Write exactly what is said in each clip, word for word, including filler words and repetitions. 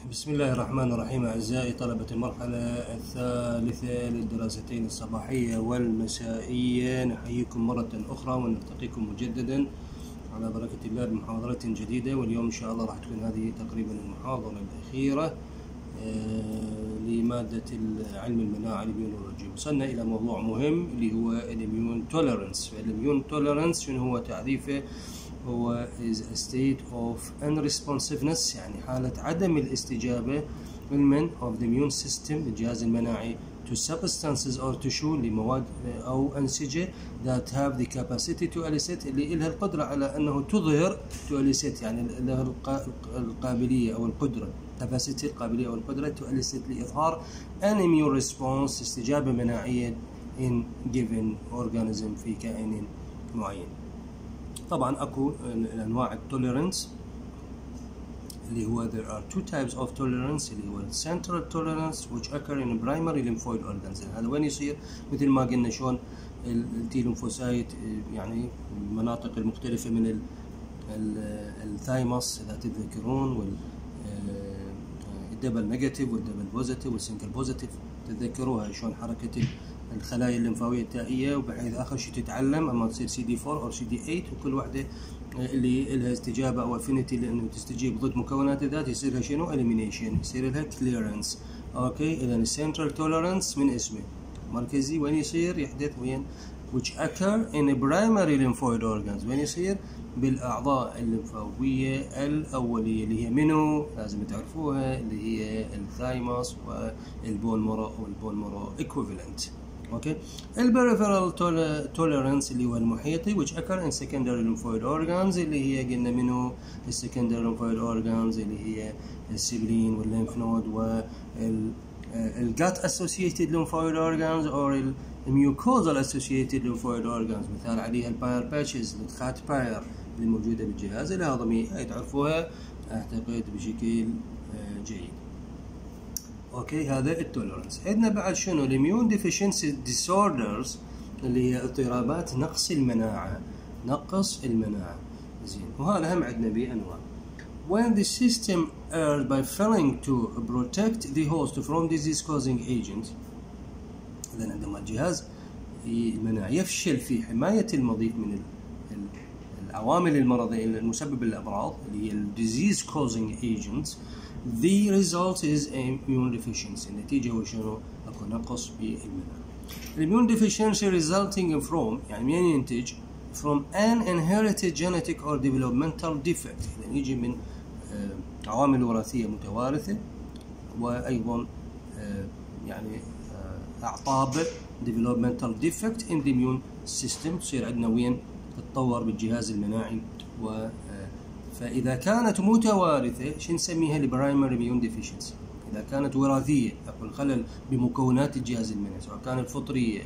بسم الله الرحمن الرحيم. أعزائي طلبة المرحلة الثالثة للدراستين الصباحية والمسائية، نحييكم مرة أخرى ونلتقيكم مجددا على بركة الله بمحاضرة جديدة. واليوم إن شاء الله راح تكون هذه تقريبا المحاضرة الأخيرة لمادة علم المناعة الإميونولوجي. وصلنا إلى موضوع مهم اللي هو الإميون توليرنس. فالإميون توليرنس شنو هو تعريفه؟ هو is a state of unresponsiveness، يعني حالة عدم الاستجابة من of the immune system الجهاز المناعي to substances or tissue لمواد أو أنسجة that have the capacity to elicit اللي إلها القدرة على أنه تظهر to elicit، يعني لها القابلية أو القدرة capacity القابلية أو القدرة to elicit لإظهار an immune response استجابة مناعية in given organism في كائن معين. طبعا اكو الانواع التوليرنس اللي هو there are two types of tolerance اللي هو central tolerance which occur in primary lymphoid organs. هذا وين يصير؟ مثل ما قلنا شلون التي ليمفوسايت، يعني المناطق المختلفة من الثايموس اذا تتذكرون، والدبل نيجاتيف والدبل بوزيتيف والسنجل بوزيتيف، تتذكروها شلون حركة الخلايا الليمفاويه التائيه، وبحيث اخر شيء تتعلم اما تصير سي دي أربعة او سي دي ثمانية، وكل واحده اللي لها استجابه او افينيتي لانه تستجيب ضد مكونات الذات يصير لها شنو؟ اليمينيشن، يصير لها كليرنس. اوكي، اذا السنترال توليرنس من اسمه مركزي، وين يصير؟ يحدث وين؟ which occur in primary lymphoid organs، وين يصير؟ بالاعضاء الليمفاويه الاوليه اللي هي منو؟ لازم تعرفوها، اللي هي الثايموس والبون مارو والبون مارو equivalent. اوكي، البريفرال توليرنس اللي هو المحيطي which occur in secondary lymphoid organs اللي هي قلنا منو؟ السكندري lymphoid organs اللي هي السبلين والليمف نود والجات associated lymphoid organs or الميوكوزال associated lymphoid organs، مثال عليها الباير باتشز، نتخات باير اللي موجوده بالجهاز الهضمي، هاي تعرفوها اعتقد بشكل جيد. اوكي، هذا التوليرنس. عندنا بعد شنو؟ الاميون ديفيشنسي ديسوردرز اللي هي اضطرابات نقص المناعه، نقص المناعه. زين، وهذا هم عندنا بانواع. when the system errs by failing to protect the host from disease causing agent، اذا عندما الجهاز المناعي يفشل في حمايه المضيف من العوامل المرضيه المسببه للامراض اللي هي الديزيز كوزنج ايجنتس، the result is immune deficiency. النتيجة هو شنو؟ اكو نقص بالمناعة. immune deficiency resulting from، يعني من ينتج؟ from an inherited genetic or developmental defect، يعني يجي من آه عوامل وراثية متوارثة، وأيضا آه يعني آه أعطاب developmental defect in the immune system، تصير عندنا وين؟ تتطور بالجهاز المناعي. و فإذا كانت متوارثة شو نسميها؟ البرايمري اميون ديفيشنسي. إذا كانت وراثية، أقول خلل بمكونات الجهاز المناعي، سواء كانت فطرية،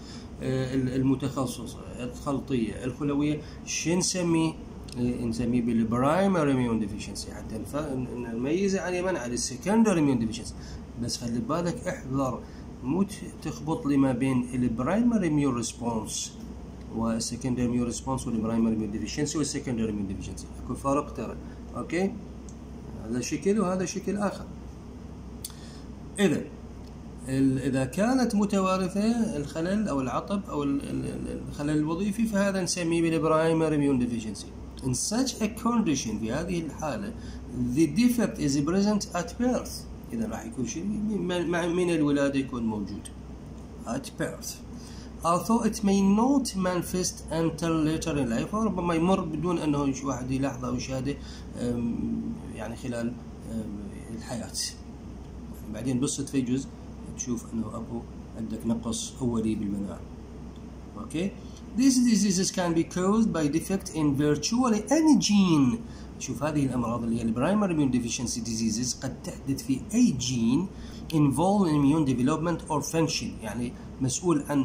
المتخصصة، الخلطية، الخلوية، شو نسميه؟ نسميه بالبرايمري اميون ديفيشنسي، حتى نميزه عن يمن على السكندري اميون ديفيشنسي. بس خلي بالك، احذر مو تخبط لي ما بين البرايمري اميون ريسبونس والسكندري اميون ريسبونس والبرايمري اميون ديفيشنسي والسكندري اميون ديفيشنسي، اكو فرق ترى. اوكي، هذا شكل وهذا شكل اخر. اذا اذا كانت متوارثه الخلل او العطب او الخلل الوظيفي، فهذا نسميه بالبرايمري اميون ديفيشنسي. in such a condition، في هذه الحاله the defect is present at birth، اذا راح يكون شيء من الولاده يكون موجود at birth. although it may not manifest until later in life، وربما يمر بدون انه واحد يلاحظه او يشاهده يعني خلال الحياه، بعدين بالصدفه يجوز تشوف انه اكو عندك نقص اولي بالمناعه. اوكي، these diseases can be caused by defect in virtually any gene. شوف، هذه الامراض اللي هي البرايمري immune deficiency diseases قد تحدث في اي جين involved in immune development or function، يعني مسؤول عن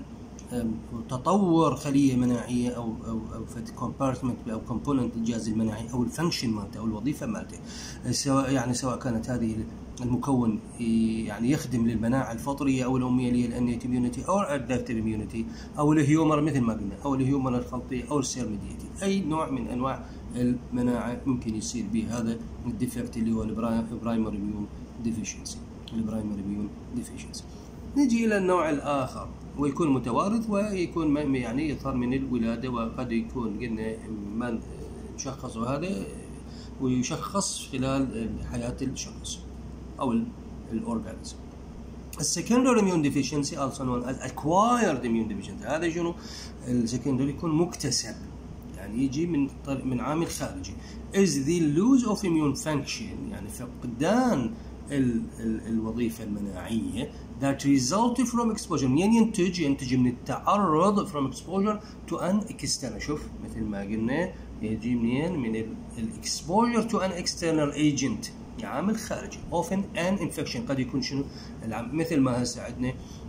تطور خليه مناعيه او او او فد كومبارتمنت او كومبوننت الجهاز المناعي او الفانكشن مالته او الوظيفه مالته، سواء يعني سواء كانت هذه المكون يعني يخدم للمناعه الفطريه او الاميه اللي هي الانيت اميونيتي او الادابتيف اميونيتي او الهيومر مثل ما قلنا، او الهيومر الخلطيه او السير ميديتي، اي نوع من انواع المناعة ممكن يصير به هذا الديفكت اللي هو البرايمري اميون ديفيشنسي. البرايمري اميون ديفيشنسي. نجي إلى النوع الآخر ويكون متوارث ويكون يعني يظهر من الولادة، وقد يكون قلنا من شخص هذا ويشخص خلال حياة الشخص أو الأورجانيزم. السكندري اميون ديفيشنسي also known as acquired immune deficiency. هذا شنو؟ السكندري يكون مكتسب، يعني يجي من من عامل خارجي. is the lose of immune function، يعني فقدان ال ال الوظيفة المناعية that result from exposure. منين ينتج؟ ينتج من التعرض from exposure to an external. شوف مثل ما قلنا يجي منين؟ من ال exposure to an external agent، عامل خارجي. often an infection، قد يكون شنو؟ مثل ما هسه عندنا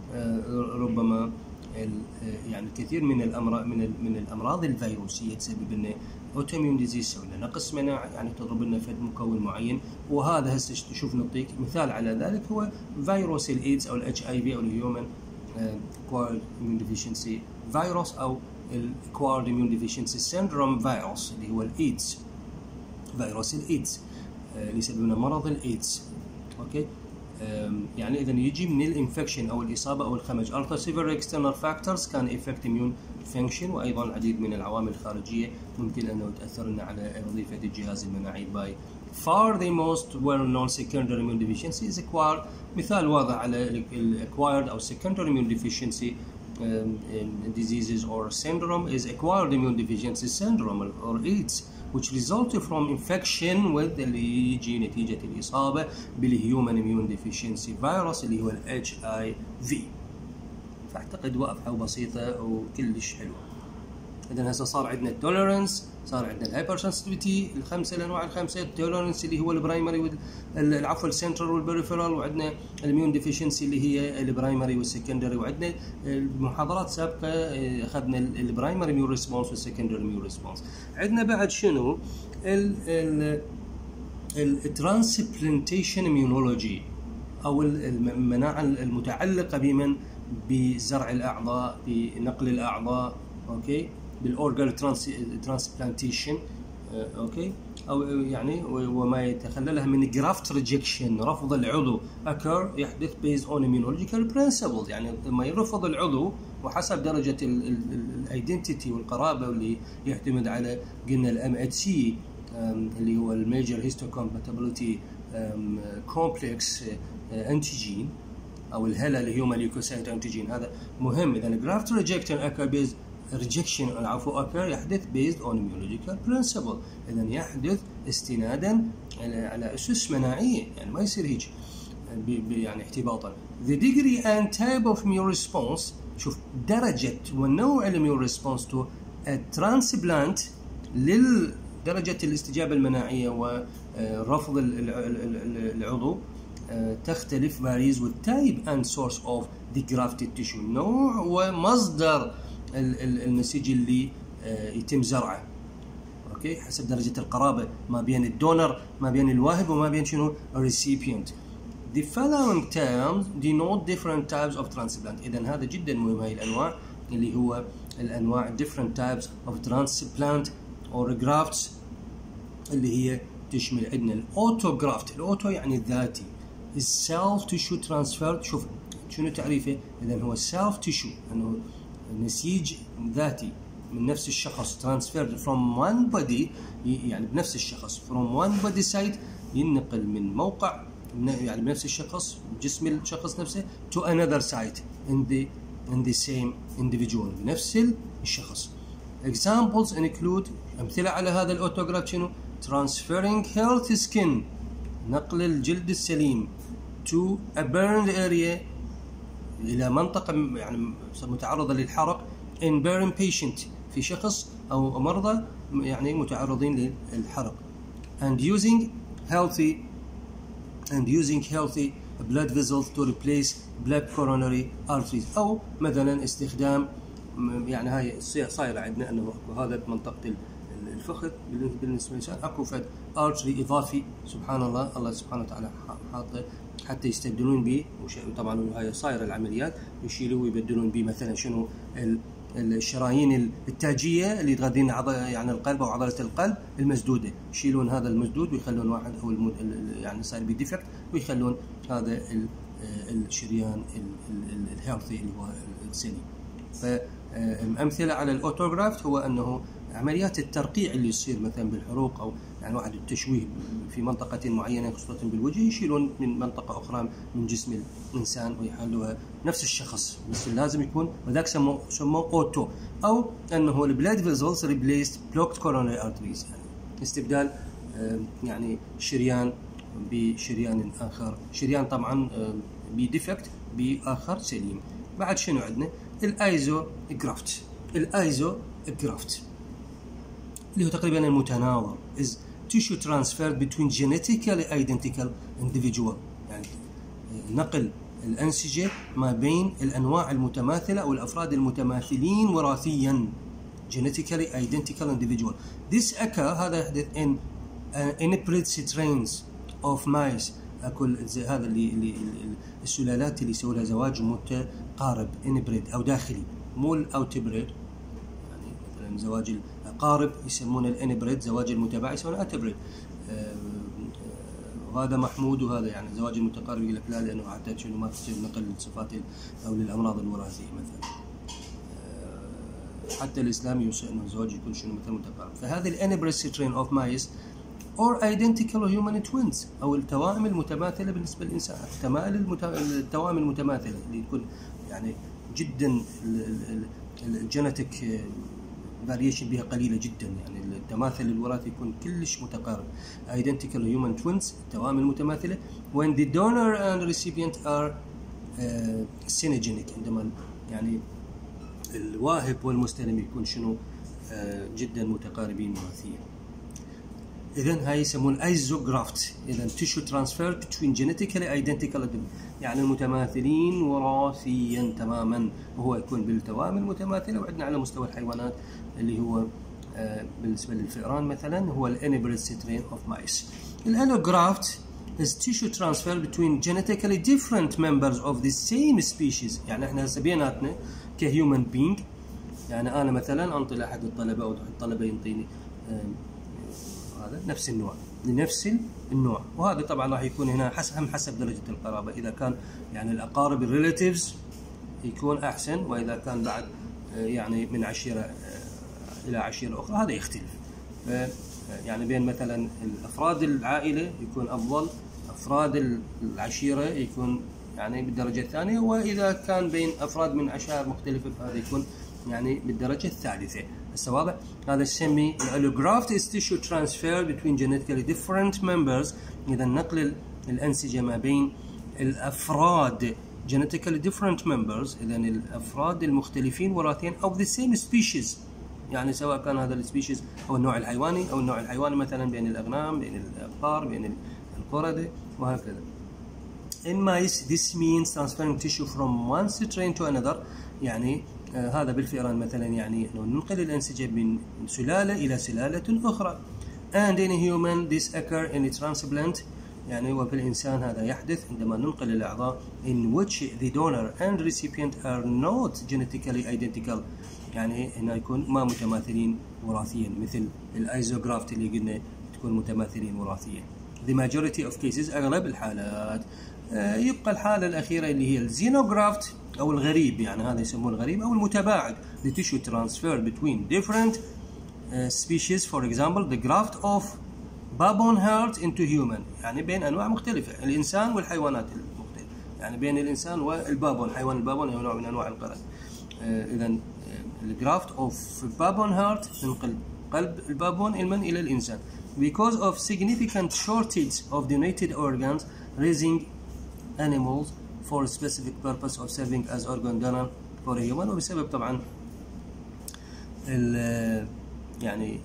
ربما يعني الكثير من الامراض من من الامراض الفيروسيه تسبب لنا اوتوميون ديزيز، تسوي لنا نقص مناعي، يعني تضرب لنا فد مكون معين. وهذا هسه شوف نعطيك مثال على ذلك هو فيروس الايدز او الاتش اي في او الهيومن اكوايرد اميون ديفيشنسي فيروس او الاكوايرد اميون ديفيشنسي سيندروم فيروس اللي هو الايدز، فيروس الايدز اللي يسبب لنا مرض الايدز. اوكي، يعني اذا يجي من الانفكشن او الاصابه او الخمج. Other severe external factors can affect immune function، وايضا العديد من العوامل الخارجيه ممكن انه تاثر لنا على وظيفه الجهاز المناعي. by far the most well known secondary immune deficiency is acquired. مثال واضح على acquired او secondary immune deficiency um, diseases or syndrome is acquired immune deficiency syndrome or AIDS, which result from infection with اللي يجي نتيجة الإصابة بالهيومن immune deficiency virus اللي هو ال إتش آي في. فأعتقد واضحة وبسيطة وكلش حلوة. إذا هسه صار عندنا التوليرنس، صار عندنا الهايبر سنسيتيفيتي، الخمسة الأنواع الخمسة. التوليرنس اللي هو البرايمري العفو السنترال والبريفرال، وعندنا الاميون ديفيشنسي اللي هي البرايمري والسكندري. وعندنا المحاضرات سابقة أخذنا البرايمري اميون ريسبونس والسكندري اميون ريسبونس. عندنا بعد شنو؟ الترانسبلانتيشن اميونولوجي أو المناعة المتعلقة بمن بزرع الأعضاء، بنقل الأعضاء، أوكي، بالاورجان ترانسبلانتيشن، اوكي، او يعني وما يتخللها من جرافت ريجكشن، رفض العضو، occur يحدث based on immunological principles. يعني لما يرفض العضو وحسب درجه الايدنتيتي والقرابه واللي يعتمد على قلنا الام اتش سي اللي هو الميجر هيستوكومباتيبلتي كومبلكس انتيجين او الهلا اللي هو ليوكوسايت انتيجين. هذا مهم. اذا جرافت ريجكشن occur based rejection العفو occur يحدث based on immunological principle. إذا يحدث استنادا على أسس مناعية، يعني ما يصير هيك يعني احتباطا. The degree and type of immune response، شوف درجة والنوع الاميون response to a transplant لدرجة الاستجابة المناعية ورفض العضو تختلف varies with type and source of the grafted tissue، نوع ومصدر النسيج اللي يتم زرعه. اوكي، حسب درجه القرابه ما بين الدونر، ما بين الواهب، وما بين شنو الريسيبيانت. The following terms denote different types of transplant. اذا هذا جدا مهم، هاي الانواع اللي هو الانواع different types of transplant or grafts اللي هي تشمل عندنا الاوتوجرافت. الاوتو يعني الذاتي، السيلف تيشو ترانسفير. شوف شنو تعريفه؟ اذا هو سيلف تيشو انه نسيج ذاتي من نفس الشخص، transferred from one body يعني بنفس الشخص from one body site ينقل من موقع يعني بنفس الشخص جسم الشخص نفسه to another site in the in the same individual بنفس الشخص. Examples include أمثلة على هذا الأوتوغراف شنو؟ transferring healthy skin نقل الجلد السليم to a burned area إلى منطقة يعني متعرضة للحرق in burn patient في شخص أو مرضى يعني متعرضين للحرق. and using healthy and using healthy blood vessels to replace black coronary arteries. أو مثلا استخدام يعني هاي صايرة عندنا أنه هذا بمنطقة الفخذ بالنسبة للإنسان أكو فد artery إضافي سبحان الله الله سبحانه وتعالى حاطه حتى يستبدلون به. وطبعا هاي صايرة العمليات يشيلوا ويبدلون به مثلا شنو الشرايين التاجيه اللي تغذين يعني القلب او عضله القلب المسدوده، يشيلون هذا المسدود ويخلون واحد او المد... يعني صار بديفكت ويخلون هذا الشريان الهيلثي اللي هو السليم. فامثله على الاوتوغرافت هو انه عمليات الترقيع اللي يصير مثلا بالحروق او يعني واحد التشويه في منطقه معينه خصوصا بالوجه، يشيلون من منطقه اخرى من جسم الانسان ويحلوها نفس الشخص، بس لازم يكون وذاك سموه سموه اوتو. او انه البلاد فيزلز ريبليست بلوكد كورونري ارتريز، يعني استبدال يعني شريان بشريان اخر، شريان طبعا بديفكت باخر سليم. بعد شنو عندنا؟ الايزو جرافت. الايزو جرافت اللي هو تقريبا المتناظر is tissue transferred between genetically identical individual، يعني نقل الأنسجة ما بين الأنواع المتماثلة أو الأفراد المتماثلين وراثيا genetically identical individual. This occur هذا يحدث in uh, inbred strains of mice. أكل هذا اللي, اللي السلالات اللي يسوي لها زواج متقارب inbred أو داخلي، مو الأوتبريد. يعني مثلا زواج الأقارب يسمونه الانبريد، زواج المتباعد يسمونه الأوتبريد. وهذا محمود، وهذا يعني زواج المتقارب يقول لك لا لأنه حتى شنو ما تصير نقل للصفات أو للأمراض الوراثية مثلا. حتى الإسلام يوصي أنه الزواج يكون شنو مثلا متقارب. فهذه الانبريد سترين أوف مايس or identical human twins أو التوائم المتماثلة بالنسبة للإنسان، التماثل التوائم المتماثلة اللي تكون يعني جدا الجينيتيك فاريشن بها قليلة جدا، يعني التماثل الوراثي يكون كلش متقارب. identical human twins التوائم المتماثلة when the donor and recipient are uh, synergenic، عندما يعني الواهب والمستلم يكون شنو uh, جدا متقاربين وراثيا. إذن هاي يسمون ايزوغرافت. إذن tissue transfer between genetically identical يعني المتماثلين وراثيا تماما، وهو يكون بالتوائم المتماثلة. وعندنا على مستوى الحيوانات اللي هو آه بالنسبة للفئران مثلا هو الانبريد سترين اوف مايس. الالوغرافت is tissue transfer between genetically different members of the same species. يعني احنا هسه بيناتنا كهيومن بينج، يعني انا مثلا انطي لاحد الطلبة او الطلبة ينطيني آه هذا نفس النوع لنفس النوع، وهذا طبعا راح يكون هنا حسب هم حسب درجة القرابة. إذا كان يعني الأقارب الريلاتيفز يكون أحسن، وإذا كان بعد يعني من عشيرة إلى عشيرة أخرى هذا يختلف. يعني بين مثلا الأفراد العائلة يكون أفضل، أفراد العشيرة يكون يعني بالدرجة الثانية، وإذا كان بين أفراد من عشائر مختلفة فهذا يكون يعني بالدرجة الثالثة. هسه واضح؟ هذا يسمي الالوغرافت is tissue transfer between genetically different members. إذا نقل الأنسجة ما بين الأفراد genetically different members، إذا الأفراد المختلفين وراثيا of the same species، يعني سواء كان هذا السبيشيز أو النوع الحيواني أو النوع الحيواني مثلا بين الأغنام، بين الأبقار، بين القردة وهكذا. In mice this means transferring tissue from one strain to another. يعني آه هذا بالفئران مثلا يعني انه ننقل الانسجه من سلاله الى سلاله اخرى. And in human this occur in a transplant، يعني وفي الانسان هذا يحدث عندما ننقل الاعضاء in which the donor and recipient are not genetically identical، يعني هنا يكون ما متماثلين وراثيا مثل الايزوغرافت اللي قلنا تكون متماثلين وراثيا. The majority of cases اغلب الحالات. آه يبقى الحاله الاخيره اللي هي الزينوغرافت أو الغريب، يعني هذا يسمونه الغريب أو المتباعد. The tissue transfer between different uh, species. For example, the graft of baboon herd into human، يعني بين أنواع مختلفة، الإنسان والحيوانات المختلفة، يعني بين الإنسان والبابون، حيوان البابون هو نوع من أنواع القرد. uh, إذا the graft of baboon herd تنقل قلب البابون المن إلى الإنسان. Because of significant shortage of donated organs, raising animals for a specific purpose of serving as organ donor for a human. وبسبب طبعا ال يعني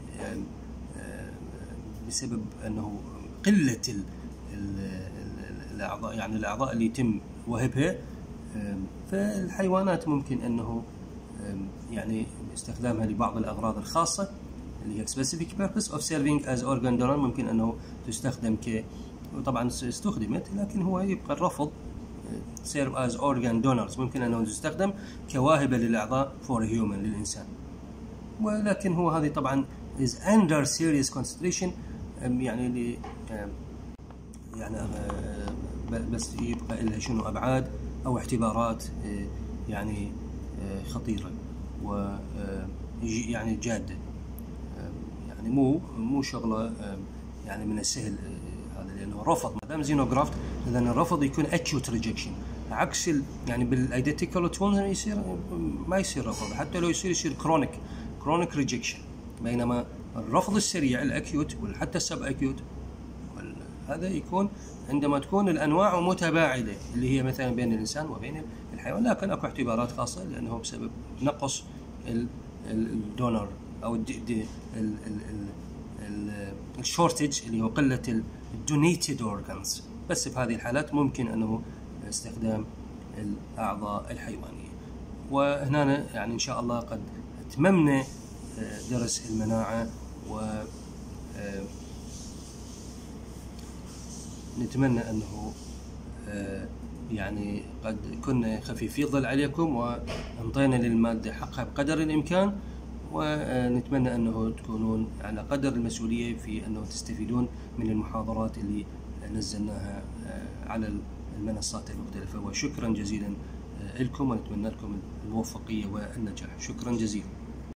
بسبب انه قله ال الاعضاء، يعني الاعضاء اللي يتم وهبها، فالحيوانات ممكن انه يعني استخدامها لبعض الاغراض الخاصه اللي هي specific purpose of serving as organ donor، ممكن انه تستخدم ك وطبعا استخدمت، لكن هو يبقى الرفض serve as organ donors، ممكن أنه تستخدم كواهبة للأعضاء for human للإنسان. ولكن هو هذه طبعا is under serious consideration، يعني يعني بس يبقى لها شنو أبعاد أو اعتبارات يعني خطيرة و يعني جادة، يعني مو مو شغلة يعني من السهل هذا، لأنه رفض ما دام زينوغرافت، إذا الرفض يكون acute rejection، عكس ال يعني بالايدنتيكال توين يصير ما يصير رفض، حتى لو يصير يصير chronic chronic rejection، بينما الرفض السريع الاكيوت وحتى السب اكيوت هذا يكون عندما تكون الانواع متباعده، اللي هي مثلا بين الانسان وبين الحيوان، لكن اكو اعتبارات خاصه لانه بسبب نقص الدونر او الشورتج اللي هو قله الدونيتد اورجانز. بس في هذه الحالات ممكن انه استخدام الاعضاء الحيوانيه. وهنا يعني ان شاء الله قد اتممنا درس المناعه، و نتمنى أنه يعني قد كنا خفيفي الظل عليكم وانطينا للمادة حقها بقدر الإمكان، ونتمنى أنه تكونون على قدر المسؤولية في أنه تستفيدون من المحاضرات اللي نزلناها على المنصات المختلفة. وشكرا جزيلا لكم، ونتمنى لكم الموفقية والنجاح. شكرا جزيلا.